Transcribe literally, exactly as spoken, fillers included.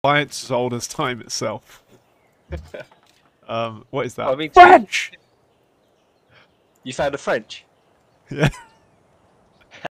Science as old as time itself. Um, what is that? I mean, French! you found a French? Yeah.